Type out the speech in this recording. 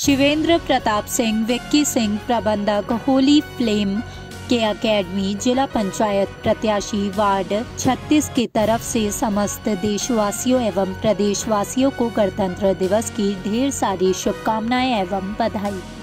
शिवेंद्र प्रताप सिंह, विक्की सिंह, प्रबंधक होली फ्लेम के अकेडमी, जिला पंचायत प्रत्याशी वार्ड 36 की तरफ से समस्त देशवासियों एवं प्रदेशवासियों को गणतंत्र दिवस की ढेर सारी शुभकामनाएं एवं बधाई।